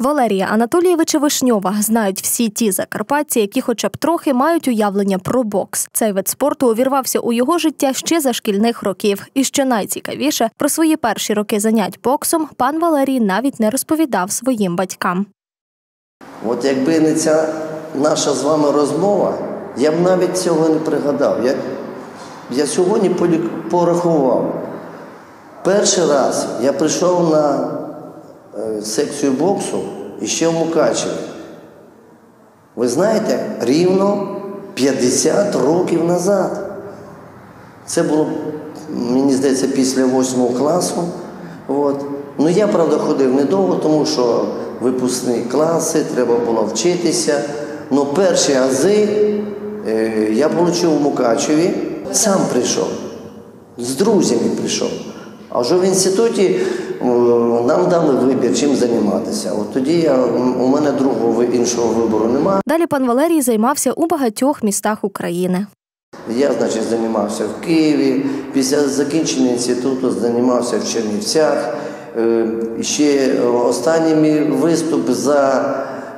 Валерія Анатолійовича Вишньова знають всі ті закарпатці, які хоча б трохи мають уявлення про бокс. Цей вид спорту увірвався у його життя ще за шкільних років. І що найцікавіше, про свої перші роки занять боксом пан Валерій навіть не розповідав своїм батькам. От якби не ця наша з вами розмова, я б навіть цього не пригадав. Я сьогодні порахував. Перший раз я прийшов на секцію боксу іще в Мукачеві. Ви знаєте, рівно 50 років назад. Це було, мені здається, після 8 класу. Ну, я, правда, ходив недовго, тому що випускні класи, треба було вчитися. Но перші ази я отримав в Мукачеві, сам прийшов, з друзями прийшов. А вже в інституті нам дали вибір, чим займатися. От тоді у мене іншого вибору немає. Далі пан Валерій займався у багатьох містах України. Я, значить, займався в Києві, після закінчення інституту займався в Чернівцях. Ще останній мій виступ за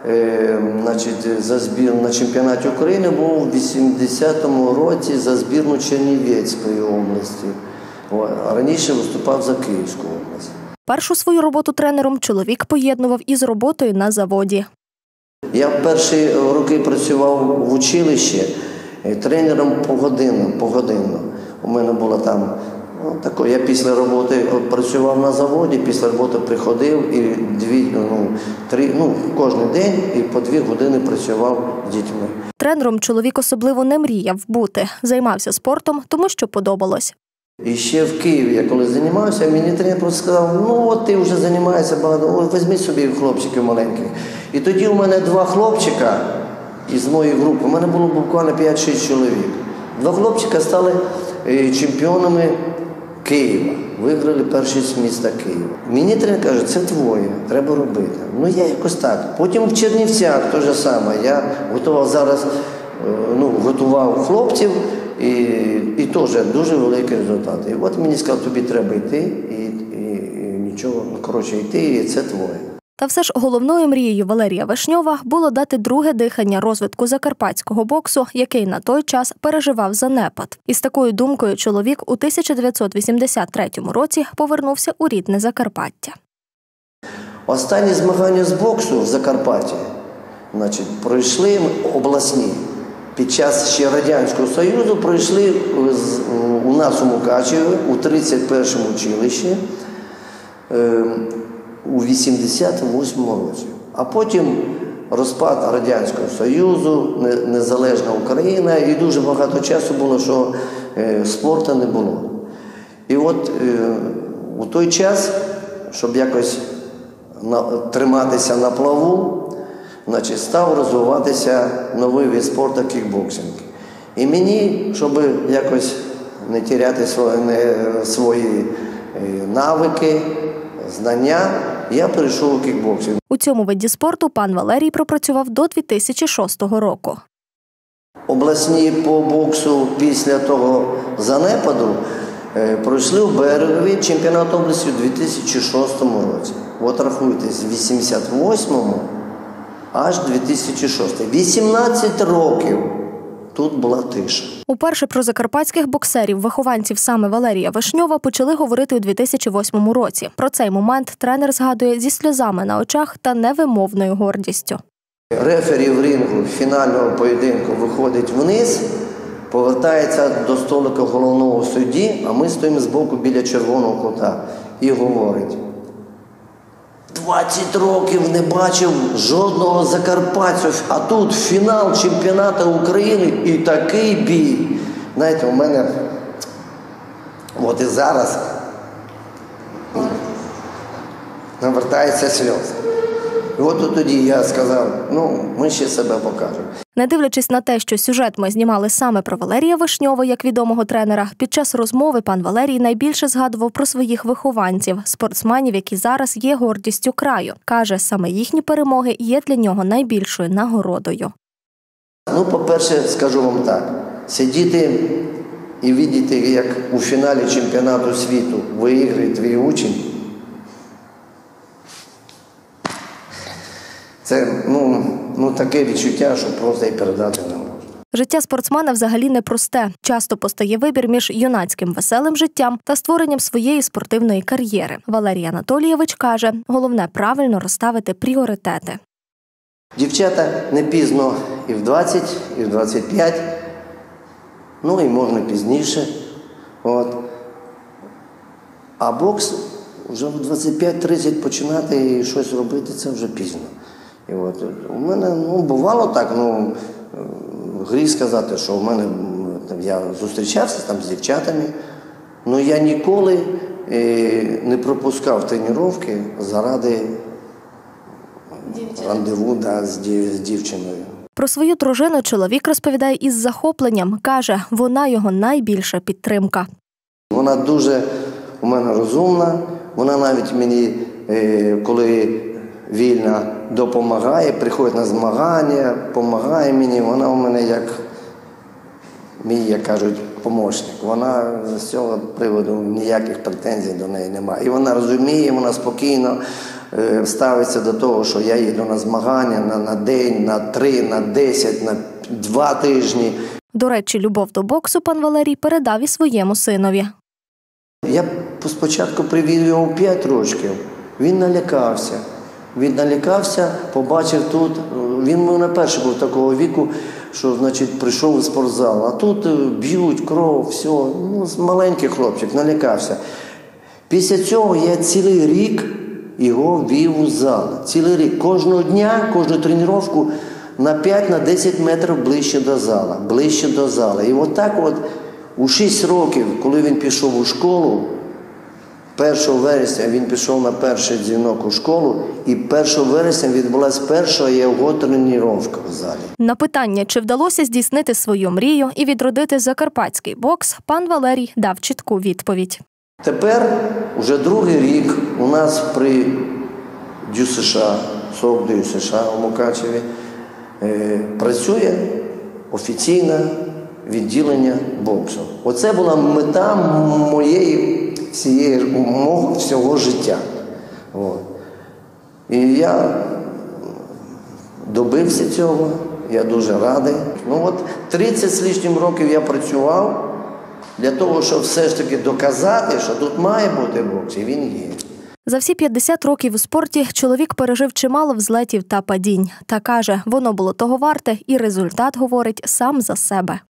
збір на чемпіонаті України був у 80-му році за збірну Чернівецької області. Раніше виступав за Київську область. Першу свою роботу тренером чоловік поєднував із роботою на заводі. Я в перші роки працював в училищі тренером погодинно. У мене було там таке. Я після роботи працював на заводі, після роботи приходив і кожен день і по 2 години працював з дітьми. Тренером чоловік особливо не мріяв бути. Займався спортом, тому що подобалось. І ще в Києві, я коли займався, мені тренер просто сказав, от ти вже займаєшся багато, візьми собі хлопчиків маленьких. І тоді у мене 2 хлопчика із моєї групи, у мене було буквально 5-6 чоловік. 2 хлопчика стали чемпіонами Києва, виграли першість міста Києва. Мені тренер каже, це твоє, треба робити. Я якось так. Потім в Чернівцях те ж саме, я готував хлопців, і теж дуже великий результат. І от мені сказали, тобі треба йти, і нічого, йти, і це твоє. Та все ж головною мрією Валерія Вишньова було дати друге дихання розвитку закарпатського боксу, який на той час переживав занепад. І з такою думкою чоловік у 1983 році повернувся у рідне Закарпаття. Останні змагання з боксу в Закарпатті пройшли обласні. Під час ще Радянського Союзу пройшли у нас у Мукачеві, у 31-му училищі, у 88-му році. А потім розпад Радянського Союзу, незалежна Україна, і дуже багато часу було, що спорту не було. І от у той час, щоб якось триматися на плаву, став розвиватися новий вид спорту – кікбоксинг. І мені, щоб якось не втрачати свої навики, знання, я перейшов у кікбоксинг. У цьому виді спорту пан Валерій пропрацював до 2006 року. Обласні по боксу після того занепаду пройшли у Берегові чемпіонат області у 2006 році. От рахуйте, з 88-му аж 2006. 18 років тут була тиша. Уперше про закарпатських боксерів, вихованців саме Валерія Вишньова, почали говорити у 2008 році. Про цей момент тренер згадує зі сльозами на очах та невимовною гордістю. Рефері в рингу фінального поєдинку виходить вниз, повертається до столика головного судді, а ми стоїмо збоку біля червоного кута і говорить: 20 років не бачив жодного закарпатця, а тут фінал чемпіонату України і такий бій. Знаєте, у мене от і зараз навертаються сльози. І от тоді я сказав, ми ще себе покажемо. Не дивлячись на те, що сюжет ми знімали саме про Валерія Вишньова, як відомого тренера, під час розмови пан Валерій найбільше згадував про своїх вихованців, спортсменів, які зараз є гордістю краю. Каже, саме їхні перемоги є для нього найбільшою нагородою. По-перше, скажу вам так, сидіти і бачити, як у фіналі чемпіонату світу виграє твій учень, Це таке відчуття, що просто і передати не можна. Життя спортсмена взагалі непросте. Часто постає вибір між юнацьким веселим життям та створенням своєї спортивної кар'єри. Валерій Анатолійович каже, головне правильно розставити пріоритети. Дівчата не пізно і в 20, і в 25, і можна пізніше. А бокс вже в 25-30 починати і щось робити – це вже пізно. І у мене бувало так, гріх сказати, що я зустрічався там з дівчатами, але я ніколи не пропускав тренування заради рандеву з дівчиною. Про свою дружину чоловік розповідає із захопленням. Каже, вона його найбільша підтримка. Вона дуже у мене розумна, вона навіть мені, коли вільна, допомагає, приходить на змагання, допомагає мені. Вона у мене як мій, як кажуть, помічник. Вона з цього приводу ніяких претензій до неї немає. І вона розуміє, вона спокійно ставиться до того, що я їду на змагання на день, на 3, на 10, на 2 тижні. До речі, любов до боксу пан Валерій передав і своєму синові. Я спочатку привів його в 5 років. Він налякався. Побачив тут. Він на перший був такого віку, що, прийшов у спортзал. А тут б'ють, кров, все. Маленький хлопчик, налякався. Після цього я цілий рік його вів у зал. Цілий рік. Кожного дня, кожну тренування на 5-10 метрів ближче до зала. І отак у 6 років, коли він пішов у школу, 1 вересня він пішов на перший дзвінок у школу, і 1 вересня відбулася перша його тренування в залі. На питання, чи вдалося здійснити свою мрію і відродити закарпатський бокс, пан Валерій дав чітку відповідь. Тепер, вже другий рік, у нас при ДЮСШ, СОК ДЮСШ у Мукачеві, працює офіційне відділення боксу. Оце була мета мого всього життя. І я добився цього, я дуже радий. 30 з лишнім років я працював для того, щоб все ж таки доказати, що тут має бути бокс, і він є. За всі 50 років у спорті чоловік пережив чимало взлетів та падінь. Та каже, воно було того варте, і результат говорить сам за себе.